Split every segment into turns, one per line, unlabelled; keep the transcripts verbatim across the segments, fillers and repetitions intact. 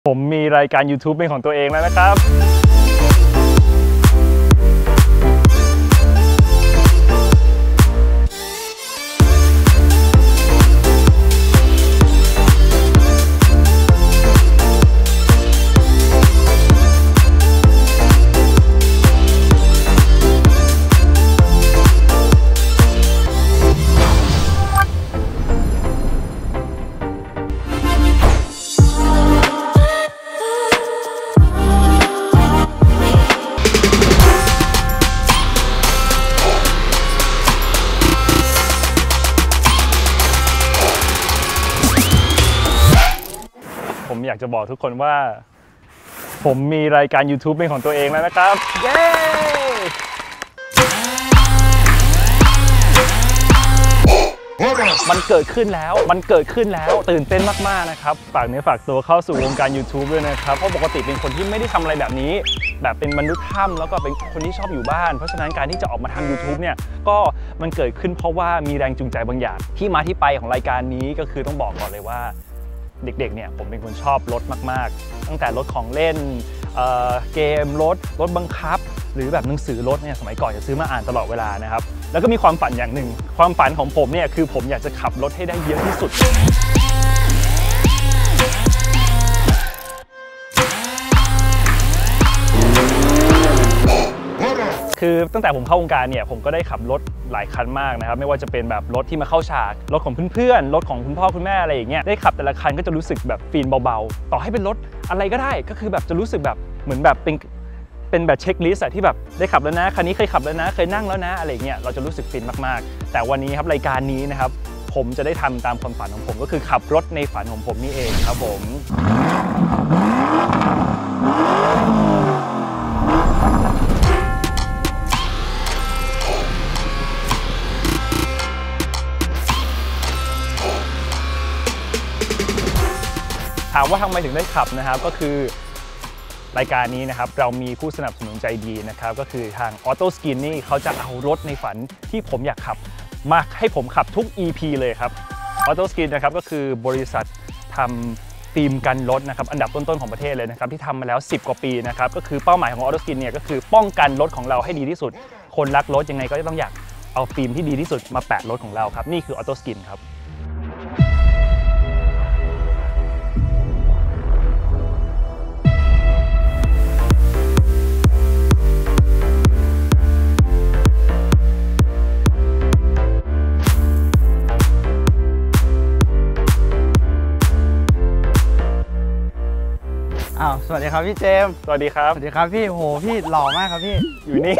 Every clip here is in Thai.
ผมมีรายการ ยูทูบ เป็นของตัวเองแล้วนะครับผมอยากจะบอกทุกคนว่าผมมีรายการ ยูทูบ เป็นของตัวเองแล้วนะครับเย้มันเกิดขึ้นแล้วมันเกิดขึ้นแล้วตื่นเต้นมากๆนะครับฝากเนื้อฝากตัวเข้าสู่วงการ ยูทูบ ด้วยนะครับเพราะปกติเป็นคนที่ไม่ได้ทำอะไรแบบนี้แบบเป็นมนุษย์ถ้ำแล้วก็เป็นคนที่ชอบอยู่บ้านเพราะฉะนั้นการที่จะออกมาทำ ยูทูบ เนี่ยก็มันเกิดขึ้นเพราะว่ามีแรงจูงใจบางอย่างที่มาที่ไปของรายการนี้ก็คือต้องบอกก่อนเลยว่าเด็กๆเนี่ยผมเป็นคนชอบรถมากๆตั้งแต่รถของเล่น เ, เกมรถรถบังคับหรือแบบหนังสือรถเนี่ยสมัยก่อนจะซื้อมาอ่านตลอดเวลานะครับแล้วก็มีความฝันอย่างหนึ่งความฝันของผมเนี่ยคือผมอยากจะขับรถให้ได้เยอะที่สุดคือตั้งแต่ผมเข้าวงการเนี่ยผมก็ได้ขับรถหลายคันมากนะครับไม่ว่าจะเป็นแบบรถที่มาเข้าฉากรถของเพื่อนๆรถของคุณพ่อคุณแม่อะไรอย่างเงี้ยได้ขับแต่ละคันก็จะรู้สึกแบบฟีลเบาๆต่อให้เป็นรถอะไรก็ได้ก็คือแบบจะรู้สึกแบบเหมือนแบบเป็นเป็นแบบเช็คลิสต์ที่แบบได้ขับแล้วนะคันนี้เคยขับแล้วนะเคยนั่งแล้วนะอะไรอย่างเงี้ยเราจะรู้สึกฟินมากๆแต่วันนี้ครับรายการนี้นะครับผมจะได้ทำตามความฝันของผมก็คือขับรถในฝันของผมนี่เองครับผมถามว่าทำไมถึงได้ขับนะครับก็คือรายการนี้นะครับเรามีผู้สนับสนุนใจดีนะครับก็คือทาง Auto Skin นี่เขาจะเอารถในฝันที่ผมอยากขับมาให้ผมขับทุก อี พี เลยครับ Auto Skin นะครับก็คือบริษัททำฟิล์มกันรถนะครับอันดับต้นๆของประเทศเลยนะครับที่ทำมาแล้วสิบกว่าปีนะครับก็คือเป้าหมายของ Auto Skin เนี่ยก็คือป้องกันรถของเราให้ดีที่สุดคนรักรถยังไงก็ต้องอยากเอาฟิล์มที่ดีที่สุดมาแปะรถของเราครับนี่คือ Auto Skin ครับ
อ้าวสวัสดีครับพี่เจมส์
สวัสดีครับ
สวัสดีครับพี่โหพี่หล่อมากครับพี่
อยู่นี่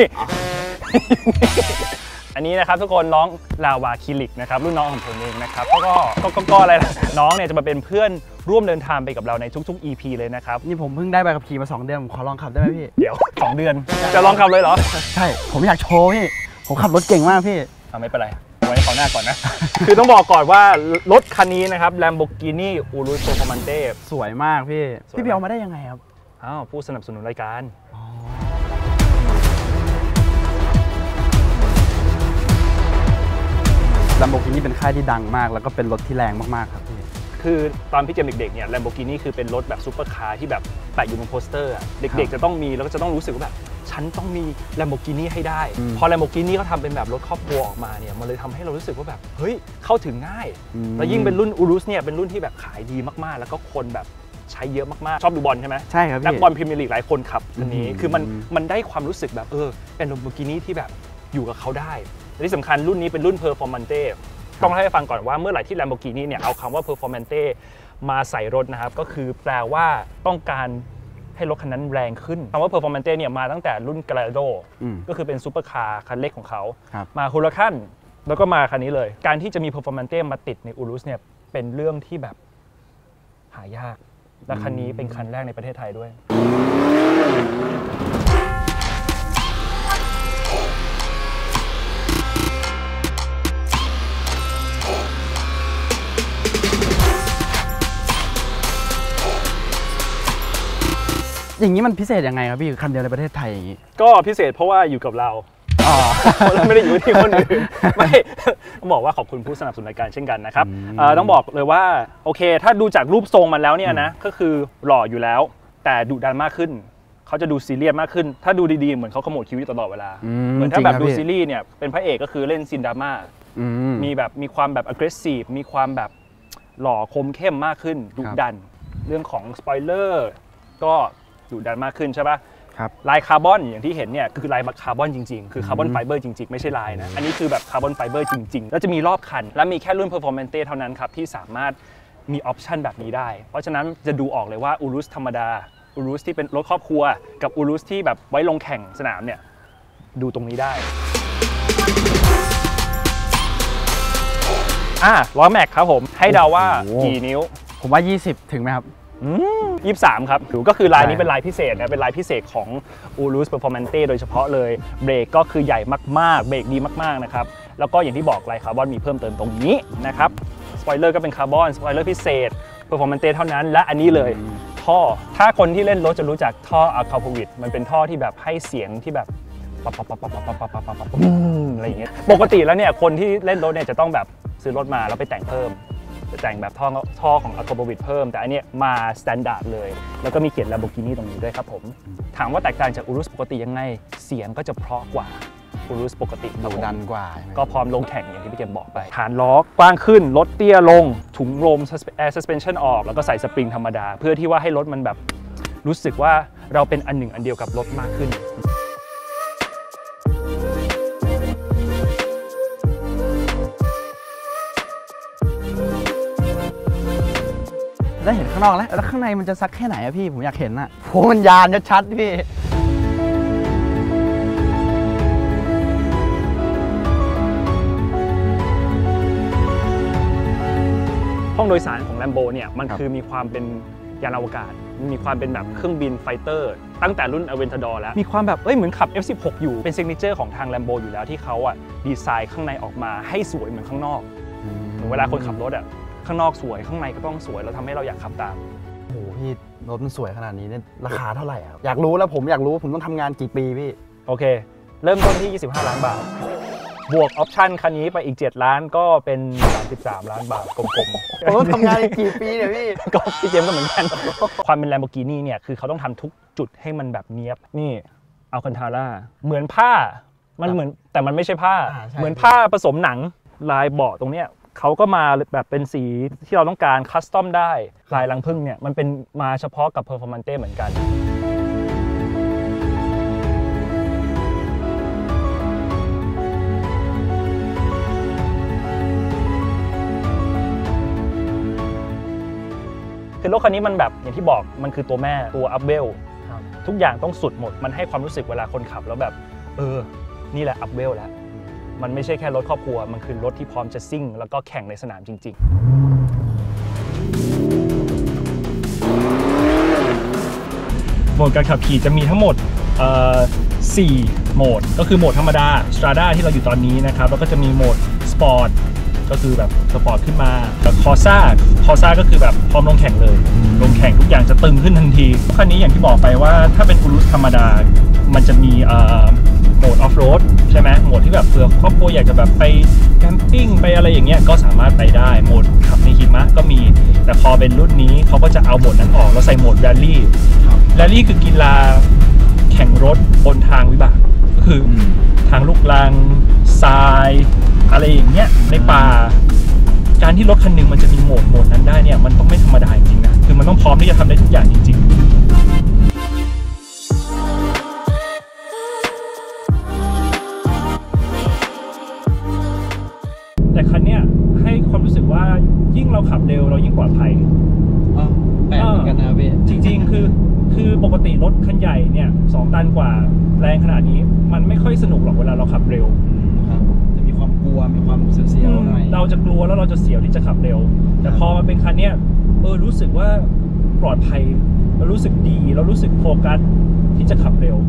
อันนี้นะครับทุกคนน้องลาวาคิลิกนะครับรุ่นน้องของผมเองนะครับก็ก็ก็ก็อะไรล่ะน้องเนี่ยจะมาเป็นเพื่อนร่วมเดินทางไปกับเราในทุกๆ อี พี เลยนะครับ
นี่ผมเพิ่งได้ใบขับขี่มาสองเดือนผมขอลองขับได้ไหมพี่
เดี๋ยวสองเดือนจะลองขับเลยเหรอ
ใช่ผมอยากโชว์พี่ผมขับรถเก่งมากพี่
อ่ะไม่เป็นไรไว้ขอหน้าก่อนนะ คือต้องบอกก่อนว่ารถคันนี้นะครับ Lamborghini Urus Performante
สวยมากพี่พี่ไปเอามาได้ยังไงครับ
อ้าวผู้สนับสนุนรายการ
Lamborghini เป็นค่ายที่ดังมากแล้วก็เป็นรถที่แรงมากๆครับพี่
คือตอนพี่เจมเด็กๆเนี่ย Lamborghini คือเป็นรถแบบซุปเปอร์คาร์ที่แบบแปะอยู่บนโปสเตอร์เด็กๆจะต้องมีแล้วก็จะต้องรู้สึกว่าแบบฉันต้องมี Lamborghini ให้ได้พอ Lamborghini เขาทำเป็นแบบรถครอบครัวออกมาเนี่ยมันเลยทำให้เรารู้สึกว่าแบบเฮ้ยเข้าถึงง่ายแล้วยิ่งเป็นรุ่น Urus เนี่ยเป็นรุ่นที่แบบขายดีมากๆแล้วก็คนแบบใช้เยอะมากๆชอบดูบอลใช่ไหม
ใช่ครับพี่
นักบอลพรีเมียร์ลีกหลายคนขับอันนี้คือมันมันได้ความรู้สึกแบบเออเป็น Lamborghini ที่แบบอยู่กับเขาได้และที่สำคัญรุ่นนี้เป็นรุ่น Performante ต้องให้ฟังก่อนว่าเมื่อไหร่ที่ Lamborghini เนี่ยเอาคำว่า Performante มาใส่รถนะครับก็คือแปลว่าต้องการให้รถคันนั้นแรงขึ้นคำว่า Performante เนี่ยมาตั้งแต่รุ่น Gallardo ก็คือเป็นซูเปอร์คาร์คันเล็กของเขามา Huracan แล้วก็มาคันนี้เลยการที่จะมี Performante มาติดใน Urus เนี่ยเป็นเรื่องที่แบบหายากและคันนี้เป็นคันแรกในประเทศไทยด้วย
อย่างนี้มันพิเศษยังไงครับพี่คันเดียวในประเทศไทยอย่างนี้
ก็พิเศษเพราะว่าอยู่กับเรา
อ๋อ
เราไม่ได้อยู่ที่คนอื่นไม่ต้องบอกว่าขอบคุณผู้สนับสนุนรายการเช่นกันนะครับ
อืม
เอ่อต้องบอกเลยว่าโอเคถ้าดูจากรูปทรงมันแล้วเนี่ยนะก็คือหล่ออยู่แล้วแต่ดุดันมากขึ้นเขาจะดูซีเรียสมากขึ้นถ้าดูดีๆเหมือนเขาขมวดคิ้วอยู่ตลอดเวลาเหมือนถ้าแบบดูซีรีส์เนี่ยเป็นพระเอกก็คือเล่นซีนดราม่ามีแบบมีความแบบ aggressive มีความแบบหล่อคมเข้มมากขึ้นดุดันเรื่องของสปอยเลอร์ก็ดุดันมากขึ้นใช่ปะ
ครับ
ลายคาร์บอนอย่างที่เห็นเนี่ยคือลายคาร์บอนจริงๆคือคาร์บอนไฟเบอร์จริงๆไม่ใช่ลายนะอันนี้คือแบบคาร์บอนไฟเบอร์จริงๆแล้วจะมีรอบคันและมีแค่รุ่น Performante เท่านั้นครับที่สามารถมีออปชันแบบนี้ได้เพราะฉะนั้นจะดูออกเลยว่าอูรุสธรรมดาอูรุสที่เป็นรถครอบครัวกับอูรุสที่แบบไว้ลงแข่งสนามเนี่ยดูตรงนี้ได้อ่ะล้อแม็กครับผมให้เดาว่ากี่นิ้ว
ผมว่ายี่สิบถึงไหมครับ
ยี่สิบสามครับก็คือลายนี้เป็นลายพิเศษนะเป็นลายพิเศษของ Urus Performante โดยเฉพาะเลยเบรกก็คือใหญ่มากๆเบรกดีมากๆนะครับแล้วก็อย่างที่บอกลายคาร์บอนมีเพิ่มเติมตรงนี้นะครับสปอยเลอร์ก็เป็นคาร์บอนสปอยเลอร์พิเศษ Performante เท่านั้นและอันนี้เลยท่อถ้าคนที่เล่นรถจะรู้จักท่อ Alcalpovit มันเป็นท่อที่แบบให้เสียงที่แบบปั๊บปั๊บปั๊บปั๊บปั๊บปั๊บปั๊บปั๊บปั๊บอะไรอย่างเงี้ยปกติแล้วเนี่ยคนที่เล่นรถเนี่ยจะต้องแบบซื้อรถมาแล้วไปแต่งเพิ่มจะแต่งแบบท่อท่อของ Alcalpovit เพิ่มแต่อันนี้มาสแตนดาร์ดเลยแล้วก็มีเขียน Lamborghini ตรงนี้ด้วยครับผมถามว่าแตกต่างจาก Urus ปกติยังไงเสียงก็จะเพราะกว่า Urus ปกติ
ดุดันกว่า
ก็พร้อมลงแข่งอย่างที่พี่เกมบอกไปฐานล้อกว้างขึ้นรถเตี้ยลงถุงลม Air Suspension ออกแล้วก็ใส่สปริงธรรมดาเพื่อที่ว่าให้รถมันแบบรู้สึกว่าเราเป็นอันหนึ่งอันเดียวกับรถมากขึ้น
ได้เห็นข้างนอกแล้วแล้วข้างในมันจะซักแค่ไหนอะพี่ผมอยากเห็นอะโหมันยานชัดๆพี่
ห้องโดยสารของ Lambo เนี่ยมันคือมีความเป็นยานอวกาศมีความเป็นแบบเครื่องบินไฟเตอร์ตั้งแต่รุ่น Aventador แล้วมีความแบบเอ้ยเหมือนขับ เอฟ สิบหก อยู่เป็นซิกเนเจอร์ของทาง Lambo อยู่แล้วที่เขาอะดีไซน์ข้างในออกมาให้สวยเหมือนข้างนอกเหมือนเวลาคนขับรถอะข้างนอกสวยข้างในก็ต้องสวยแล้วทำให้เราอยากขับตาม
โอ้โหพี่รถมันสวยขนาดนี้เนี่ยราคาเท่าไหร่ครับอยากรู้แล้วผมอยากรู้ผมต้องทำงานกี่ปีพี่
โอเคเริ่มต้นที่ยี่สิบห้าล้านบาทบวกออปชั่นคันนี้ไปอีกเจ็ดล้านก็เป็นสามสิบสามล้านบาทกลมๆผม
ต้องทำงานอีกกี่ปีเนี่ยพี่
ก็พี่เจมส์ก็เหมือนกันความเป็น Lamborghini เนี่ยคือเขาต้องทำทุกจุดให้มันแบบเนียบนี่อัลคันทาร่าเหมือนผ้ามันเหมือนแต่มันไม่ใช่ผ้าเหมือนผ้าผสมหนังลายเบาะตรงเนี้ยเขาก็มาแบบเป็นสีที่เราต้องการคัสตอมได้ลายรังผึ้งเนี่ยมันเป็นมาเฉพาะกับ Performante เหมือนกันคือรถคันนี้มันแบบอย่างที่บอกมันคือตัวแม่ตัวอัพเวลทุกอย่างต้องสุดหมดมันให้ความรู้สึกเวลาคนขับแล้วแบบเออนี่แหละอัพเวลแล้วมันไม่ใช่แค่รถครอบครัวมันคือรถที่พร้อมจะซิ่งแล้วก็แข่งในสนามจริงๆโหมดการขับขี่จะมีทั้งหมดสี่โหมดก็คือโหมดธรรมดา Strada ที่เราอยู่ตอนนี้นะครับแล้วก็จะมีโหมด Sport ก็คือแบบสปอร์ตขึ้นมากับ Corsa Corsa ก็คือแบบพร้อมลงแข่งเลยลงแข่งทุกอย่างจะตึงขึ้นทันทีคันนี้อย่างที่บอกไปว่าถ้าเป็น Urus ธรรมดามันจะมีโหมดออฟโรดใช่ไหมโหมดที่แบบเผื่อครอบครัวอยากจะแบบไปแคมปิ้งไปอะไรอย่างเงี้ยก็สามารถไปได้โหมดขับในหิมะก็มีแต่พอเป็นรุ่นนี้เขาก็จะเอาโหมดนั้นออกแล้วใส่โหมดแรลลี่แรลลี่คือกีฬาแข่งรถบนทางวิบากก็คือทางลูกรังทรายอะไรอย่างเงี้ยในป่าการที่รถคันหนึ่งมันจะมีโหมดโหมดนั้นได้เนี่ยมันต้องไม่ธรรมดาจริงๆนะคือมันต้องพร้อมที่จะทำได้ทุกอย่างจริงๆแต่คันเนี้ยให้ความรู้สึกว่ายิ่งเราขับเร็วเรายิ่งปลอดภัย
แปลกเหมือนกันนะพี่
จริงๆคือคือปกติรถคันใหญ่เนี่ยสองตันกว่าแรงขนาดนี้มันไม่ค่อยสนุกหรอกเวลาเราขับเร็ว
จะมีความกลัวมีความเสียวๆหน่อย
เราจะกลัวแล้วเราจะเสียวที่จะขับเร็วแต่พอมาเป็นคันเนี้ยเออรู้สึกว่าปลอดภัยเรารู้สึกดีเรารู้สึกโฟกัสที่จะขับเร็ว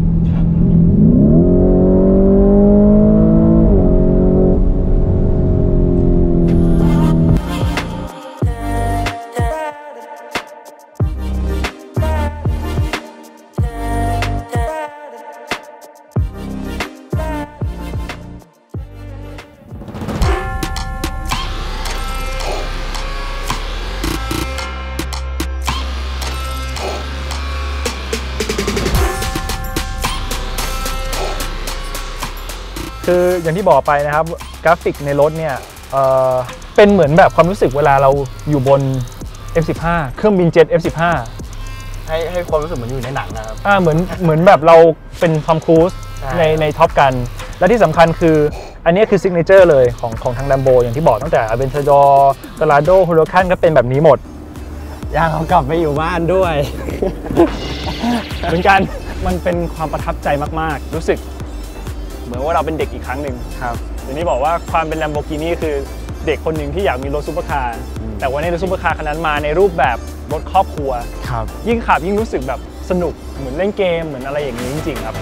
คืออย่างที่บอกไปนะครับกราฟิกในรถเนี่ยเอ่อเป็นเหมือนแบบความรู้สึกเวลาเราอยู่บน เอฟ สิบห้า เครื่องบินเจ็ต เอฟ สิบห้า
ให้ให้ความรู้สึกเหมือนอยู่ในหนังนะครับ
อ่าเหมือนเหมือนแบบเราเป็นทอมครูซในในท็อปกันและที่สำคัญคืออันนี้คือซิกเนเจอร์เลยของของทาง Lambo อย่างที่บอกตั้งแต่ Aventador Gallardo Huracan ก็เป็นแบบนี้หมด
อยากเอากลับไปอยู่บ้านด้วย
เหมือนกันมันเป็นความประทับใจมากๆรู้สึกเหมือนว่าเราเป็นเด็กอีกครั้งหนึ่งครับอย่างที่บอกว่าความเป็น Lamborghini คือเด็กคนหนึ่งที่อยากมีรถซุปเปอร์คาร์แต่วันนี้รถซุปเปอร์คาร์คันนั้นมาในรูปแบบรถครอบครัวครับยิ่งขับยิ่งรู้สึกแบบสนุกเหมือนเล่นเกมเหมือนอะไรอย่างนี้จริงๆครับ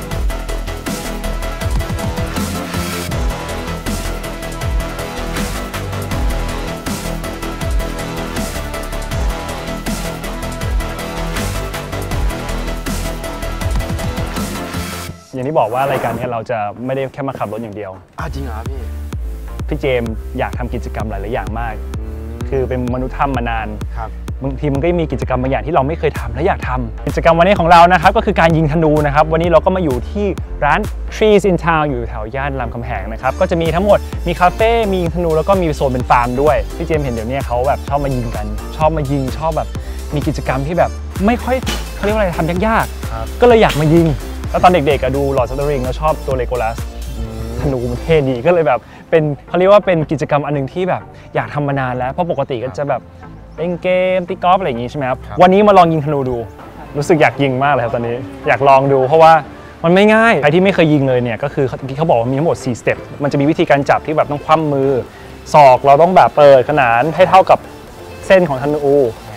อย่างที่บอกว่ารายการนี้เราจะไม่ได้แค่มาขับรถอย่างเดียว
อ้าวจริงเหรอพี่
พี่เจมส์อยากทำกิจกรรมหลายๆอย่างมากคือเป็นมนุษย์ถ้ำมานานครับบางทีมันก็มีกิจกรรมบางอย่างที่เราไม่เคยทำและอยากทำกิจกรรมวันนี้ของเรานะครับก็คือการยิงธนูนะครับวันนี้เราก็มาอยู่ที่ร้าน Trees in Town อยู่แถวย่านรามคำแหงนะครับก็จะมีทั้งหมดมีคาเฟ่มียิงธนูแล้วก็มีโซนเป็นฟาร์มด้วยพี่เจมส์เห็นเดี๋ยวนี้เขาแบบชอบมายิงกันชอบมายิงชอบแบบมีกิจกรรมที่แบบไม่ค่อยเขาเรียกว่าอะไรทำยากๆก็เลยอยากมายิงแล้วตอนเด็กๆดู Lord of the Rings แล้วชอบตัวเลโกลัสธนูมันเท่ดีก็เลยแบบเป็นเขาเรียกว่าเป็นกิจกรรมอันนึงที่แบบอยากทำมานานแล้วเพราะปกติก็จะแบบเล่นเกมตีกอล์ฟอะไรอย่างงี้ใช่ไหมครับวันนี้มาลองยิงธนูดูรู้สึกอยากยิงมากเลยครับตอนนี้อยากลองดูเพราะว่ามันไม่ง่ายใครที่ไม่เคยยิงเลยเนี่ยก็คือที่เขาบอกว่ามีทั้งหมดสี่สเต็ปมันจะมีวิธีการจับที่แบบต้องคว่ำมือศอกเราต้องแบบเปิดขนานให้เท่ากับเส้นของธนู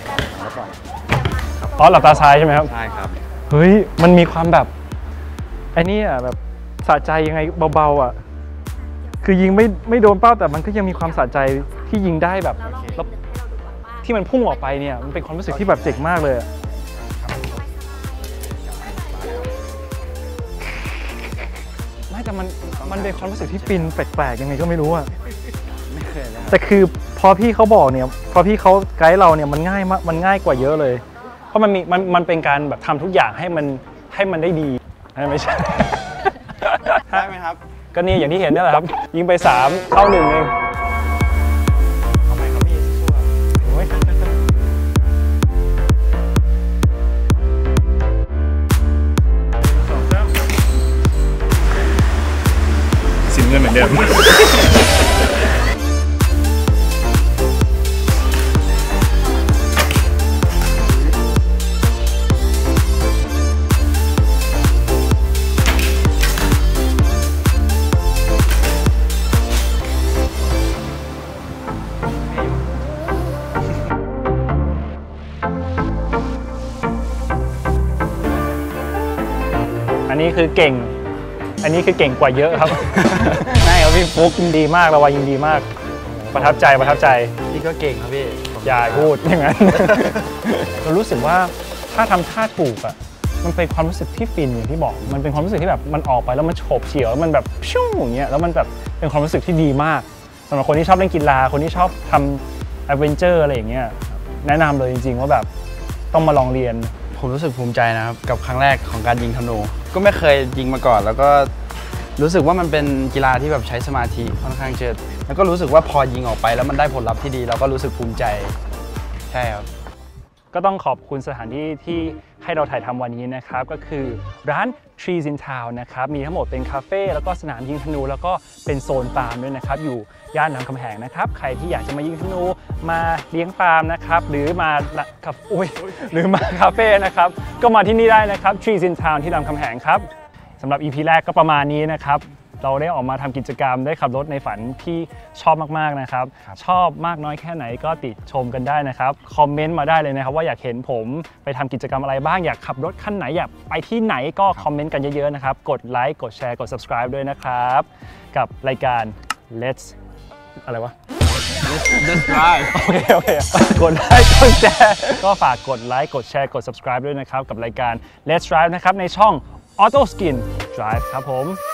อ๋อหลับตาซ้ายใช่ไหมครับ
ใช่ครับ
เฮ้ยมันมีความแบบไอ้นี่อ่ะแบบสะใจยังไงเบาๆอ่ะคือยิงไม่ไม่โดนเป้าแต่มันก็ยังมีความสะใจที่ยิงได้แบบที่มันพุ่งออกไปเนี่ยมันเป็นความรู้สึกที่แบบเจ๋งมากเลยไม่แต่มันมันเป็นความรู้สึกที่ฟินแปลกๆยังไงก็ไม่รู้อ่ะ
ไม่เคยเลย
แต่คือพอพี่เขาบอกเนี่ยพอพี่เขาไกด์เราเนี่ยมันง่ายมากมันง่ายกว่าเยอะเลยเพราะมันมีมันมันเป็นการแบบทำทุกอย่างให้มันให้มันได้ดีไม่ใช่
ได้ไหมครับ
ก็นี่อย่างที่เห็นนี่แหละครับยิงไปสามเข้าหนึ่งเอง
ทำไมครับพี่ชั่ว
สิบเงินเหมือนเดิมอันนี้คือเก่งอันนี้คือเก่งกว่าเยอะครับใช่ครับพี่ฟุ๊กยิงดีมากเราวายิงดีมากประทับใจประทับใจ
พี่ก็เก่งครับพี่
อย่าพูดอย่างนั้นเรารู้สึกว่าถ้าทำท่าถูกอ่ะมันเป็นความรู้สึกที่ฟินอย่างที่บอกมันเป็นความรู้สึกที่แบบมันออกไปแล้วมันโฉบเฉี่ยวแล้วมันแบบพิ้วอย่างเงี้ยแล้วมันแบบเป็นความรู้สึกที่ดีมากสำหรับคนที่ชอบเล่นกีฬาคนที่ชอบทำแอดเวนเจอร์อะไรอย่างเงี้ยแนะนำเลยจริงๆว่าแบบต้องมาลองเรียน
ผมรู้สึกภูมิใจนะครับกับครั้งแรกของการยิงธนูก็ไม่เคยยิงมาก่อนแล้วก็รู้สึกว่ามันเป็นกีฬาที่แบบใช้สมาธิค่อนข้างเยอะแล้วก็รู้สึกว่าพอยิงออกไปแล้วมันได้ผลลัพธ์ที่ดีเราก็รู้สึกภูมิใจใช่ครับ
ก็ต้องขอบคุณสถานที่ที่ให้เราถ่ายทำวันนี้นะครับก็คือร้าน Trees in Town นะครับมีทั้งหมดเป็นคาเฟ่แล้วก็สนามยิงธนูแล้วก็เป็นโซนฟาร์มด้วยนะครับอยู่ย่านรามคำแหงนะครับใครที่อยากจะมายิงธนูมาเลี้ยงฟาร์มนะครับหรือมาครับอุ้ยหรือมาคาเฟ่นะครับก็มาที่นี่ได้นะครับ Trees in Town ที่รามคำแหงครับสำหรับ อี พี แรกก็ประมาณนี้นะครับเราได้ออกมาทำกิจกรรมได้ขับรถในฝันที่ชอบมากๆนะครับชอบมากน้อยแค่ไหนก็ติชมกันได้นะครับคอมเมนต์มาได้เลยนะครับว่าอยากเห็นผมไปทำกิจกรรมอะไรบ้างอยากขับรถคันไหนอยากไปที่ไหนก็คอมเมนต์กันเยอะๆนะครับกดไลค์กดแชร์กด subscribe ด้วยนะครับกับรายการ Let's อะไรวะ
Let's Drive
โอเคโอเคกดไลค์กดแชร์ก็ฝากกดไลค์กดแชร์กด subscribe ด้วยนะครับกับรายการ Let's Drive นะครับในช่อง Auto Skin Drive ครับผม